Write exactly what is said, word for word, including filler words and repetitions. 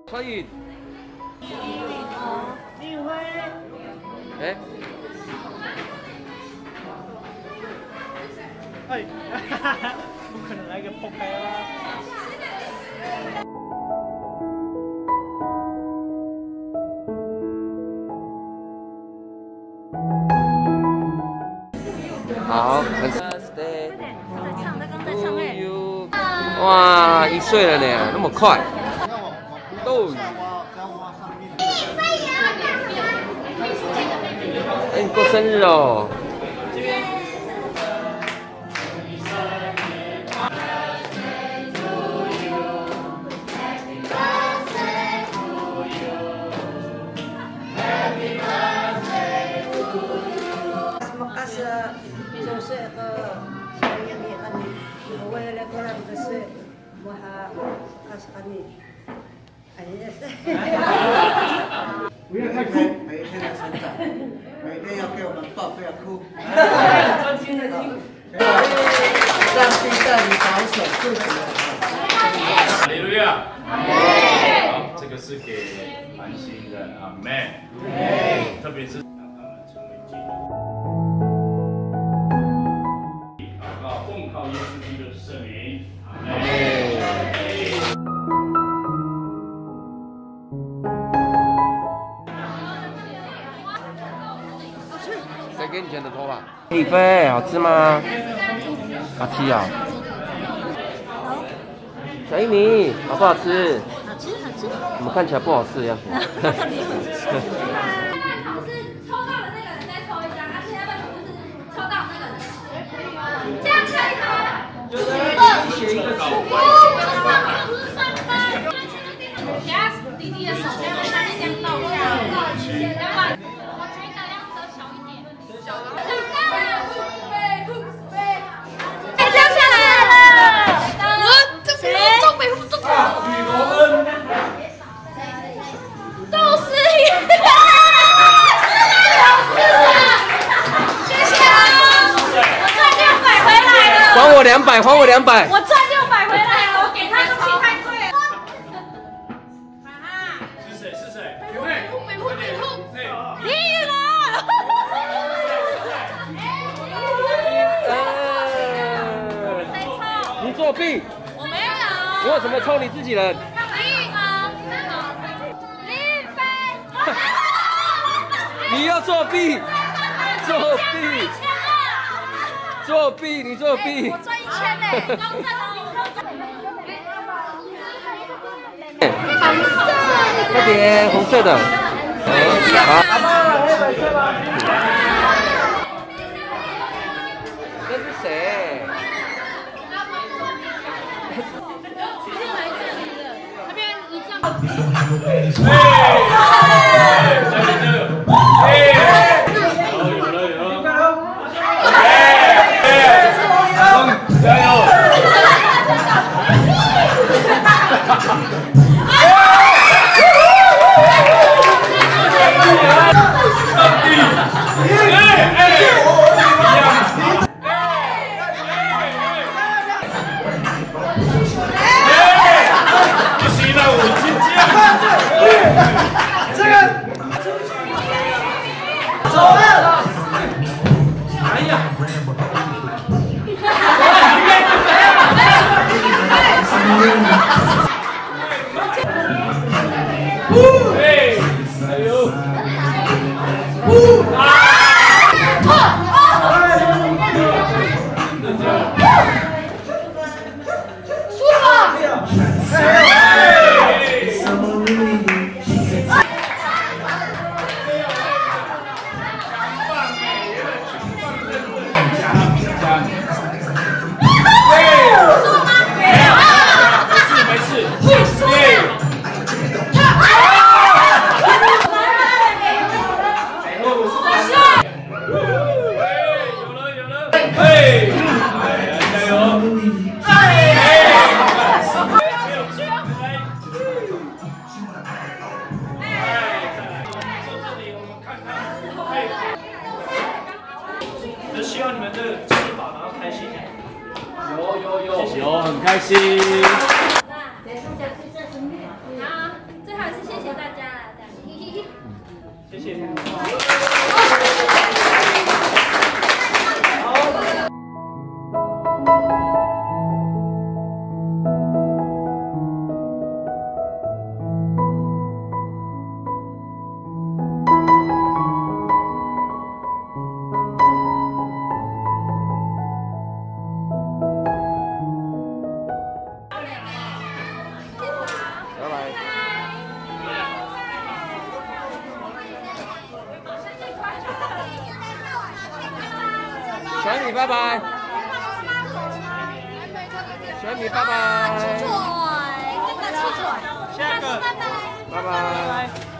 川宇。 立辉。 哎。 哎，不可能来个破开啦！ 好 ，birthday to you。哇，一岁了呢，那么快。都。哎，你过生日哦。 Jose ke ini ani, awal le korang Jose, maha kas ani. Ayah saya. 不要太哭，每一天的成长，每天要给我们抱，不要哭。 专心的听。 让地带你保守自己。 哈利路亚。好，这个是给韩星的阿妹，特别是。 奉靠耶稣基督的圣名，阿门。 谁给你剪的头发？李飞，好吃吗？好吃啊！小一米，好不好吃？ 好吃，好吃。 我们看起来不好吃的样子。 这样可以吗？就是选一个高分。 不是上班。等下弟弟的手这样拿那两刀下来，两百。我觉得要折小一点。小的。长大了，不背不背。哎，掉下来了！我这边中北湖中。 雨罗恩。 都是你。谢谢啊！我赚六百回来了。 还我两百，还我两百。 我赚六百回来了，我给他东西太贵了。哈哈。 是谁？是谁？ 北户北户北户北户。 哎。 李宇龙。谁抽？ 你作弊。 我没有。 你为什么抽你自己人？ 李宇龙。李宇飞。 你要作弊。作弊。 作弊，你作弊！ 我赚一千呢，高赞哦！ 快点，红色的。好。这是谁？ 那边一张。 加油！不行了，我去接。这个。走了。哎呀！ 哎，加油！ 米拜拜，小米拜拜， 下一个， 拜拜。